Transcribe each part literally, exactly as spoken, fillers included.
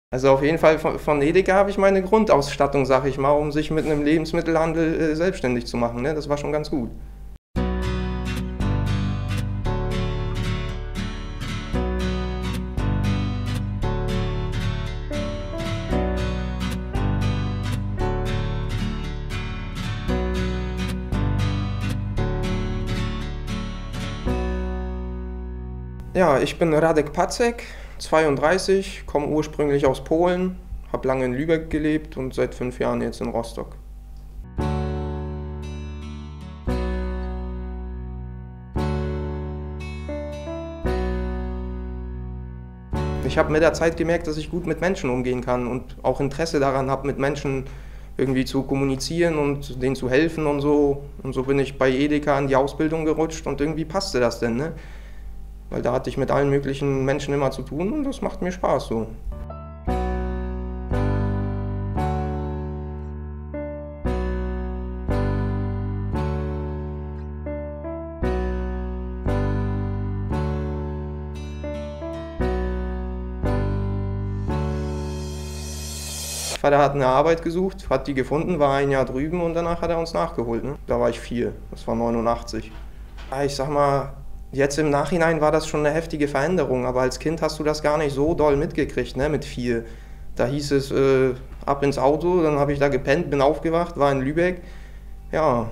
Also auf jeden Fall von von Edeka habe ich meine Grundausstattung, sage ich mal, um sich mit 'nem Lebensmittelhandel, äh, selbstständig zu machen, ne? Das war schon ganz gut. Ja, ich bin Radek Pacek, zweiunddreißig, komme ursprünglich aus Polen, habe lange in Lübeck gelebt und seit fünf Jahren jetzt in Rostock. Ich habe mit der Zeit gemerkt, dass ich gut mit Menschen umgehen kann und auch Interesse daran habe, mit Menschen irgendwie zu kommunizieren und denen zu helfen und so. Und so bin ich bei Edeka in die Ausbildung gerutscht und irgendwie passte das denn, ne? Weil da hatte ich mit allen möglichen Menschen immer zu tun und das macht mir Spaß so. Mein Vater hat eine Arbeit gesucht, hat die gefunden, war ein Jahr drüben und danach hat er uns nachgeholt, ne? Da war ich vier, das war neunundachtzig. Ja, ich sage mal, jetzt im Nachhinein war das schon eine heftige Veränderung, aber als Kind hast du das gar nicht so doll mitgekriegt, ne, mit vier. Da hieß es, äh, ab ins Auto, dann habe ich da gepennt, bin aufgewacht, war in Lübeck. Ja.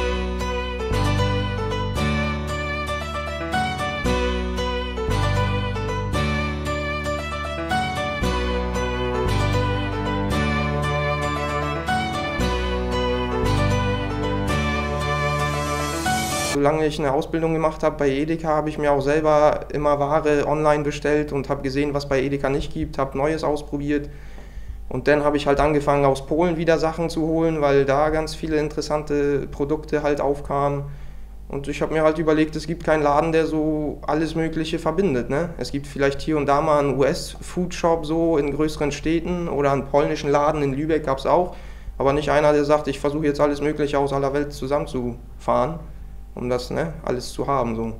Solange ich eine Ausbildung gemacht habe bei Edeka, habe ich mir auch selber immer Ware online bestellt und habe gesehen, was bei Edeka nicht gibt, habe Neues ausprobiert. Und dann habe ich halt angefangen, aus Polen wieder Sachen zu holen, weil da ganz viele interessante Produkte halt aufkamen. Und ich habe mir halt überlegt, es gibt keinen Laden, der so alles Mögliche verbindet, ne? Es gibt vielleicht hier und da mal einen U S-Foodshop so in größeren Städten oder einen polnischen Laden in Lübeck gab es auch, aber nicht einer, der sagt, ich versuche jetzt alles Mögliche aus aller Welt zusammenzufahren, um das, ne, alles zu haben so.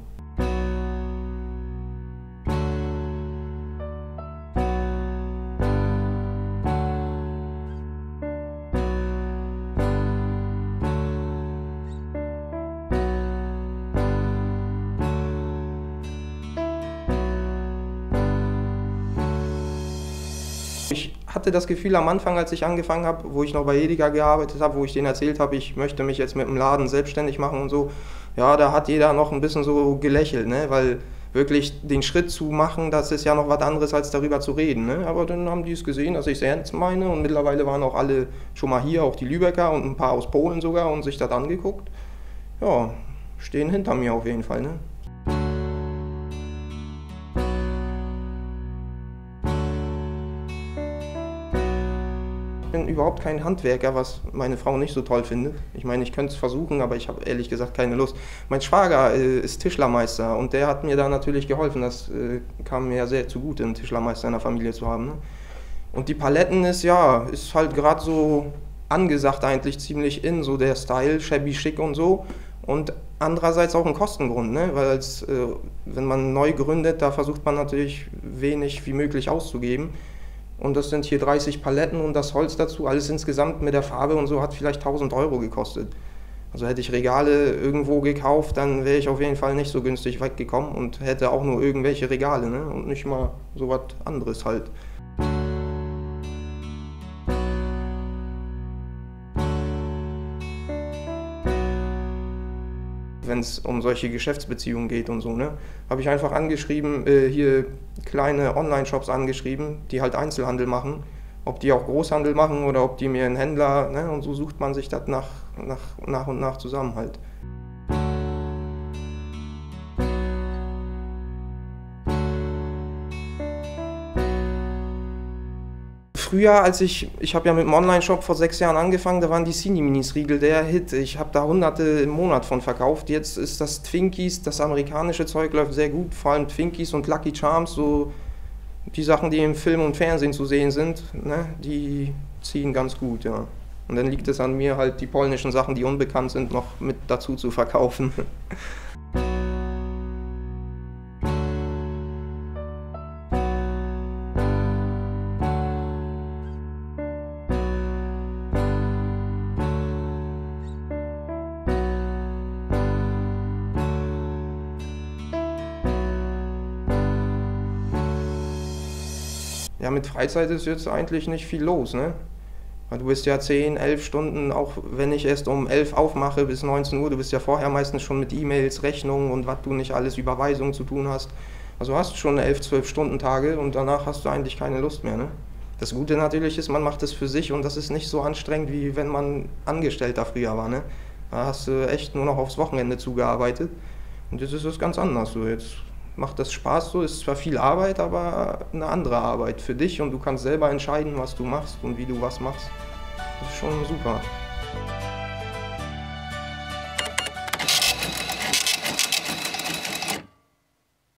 Ich hatte das Gefühl am Anfang, als ich angefangen habe, wo ich noch bei Edeka gearbeitet habe, wo ich denen erzählt habe, ich möchte mich jetzt mit dem Laden selbstständig machen und so, ja, da hat jeder noch ein bisschen so gelächelt, ne, weil wirklich den Schritt zu machen, das ist ja noch was anderes, als darüber zu reden, ne? Aber dann haben die es gesehen, dass ich es ernst meine und mittlerweile waren auch alle schon mal hier, auch die Lübecker und ein paar aus Polen sogar und sich das angeguckt. Ja, stehen hinter mir auf jeden Fall, ne? Ich bin überhaupt kein Handwerker, was meine Frau nicht so toll findet. Ich meine, ich könnte es versuchen, aber ich habe ehrlich gesagt keine Lust. Mein Schwager äh, ist Tischlermeister und der hat mir da natürlich geholfen. Das äh, kam mir ja sehr zugute, einen Tischlermeister in der Familie zu haben, ne? Und die Paletten ist, ja, ist halt gerade so angesagt eigentlich ziemlich in, so der Style, shabby chic und so. Und andererseits auch ein Kostengrund, ne? Weil als, äh, wenn man neu gründet, da versucht man natürlich wenig wie möglich auszugeben. Und das sind hier dreißig Paletten und das Holz dazu, alles insgesamt mit der Farbe und so hat vielleicht tausend Euro gekostet. Also hätte ich Regale irgendwo gekauft, dann wäre ich auf jeden Fall nicht so günstig weggekommen und hätte auch nur irgendwelche Regale, ne? Und nicht mal so was anderes halt. Wenn es um solche Geschäftsbeziehungen geht und so, ne, habe ich einfach angeschrieben, äh, hier kleine Online-Shops angeschrieben, die halt Einzelhandel machen, ob die auch Großhandel machen oder ob die mir einen Händler, ne, und so sucht man sich das nach, nach, nach und nach zusammen halt. Früher, als ich, ich habe ja mit dem Online-Shop vor sechs Jahren angefangen, da waren die Cine-Minis-Riegel der Hit. Ich habe da hunderte im Monat von verkauft. Jetzt ist das Twinkies, das amerikanische Zeug läuft sehr gut, vor allem Twinkies und Lucky Charms, so die Sachen, die im Film und Fernsehen zu sehen sind, ne, die ziehen ganz gut, ja. Und dann liegt es an mir halt, die polnischen Sachen, die unbekannt sind, noch mit dazu zu verkaufen. Ja, mit Freizeit ist jetzt eigentlich nicht viel los, ne? Weil du bist ja zehn, elf Stunden, auch wenn ich erst um elf aufmache bis neunzehn Uhr, du bist ja vorher meistens schon mit E-Mails, Rechnungen und was du nicht alles, Überweisungen zu tun hast. Also hast du schon elf, zwölf Stunden Tage und danach hast du eigentlich keine Lust mehr, ne? Das Gute natürlich ist, man macht es für sich und das ist nicht so anstrengend, wie wenn man Angestellter früher war, ne? Da hast du echt nur noch aufs Wochenende zugearbeitet und jetzt ist es ganz anders. So, jetzt macht das Spaß, so ist zwar viel Arbeit, aber eine andere Arbeit für dich und du kannst selber entscheiden, was du machst und wie du was machst. Das ist schon super.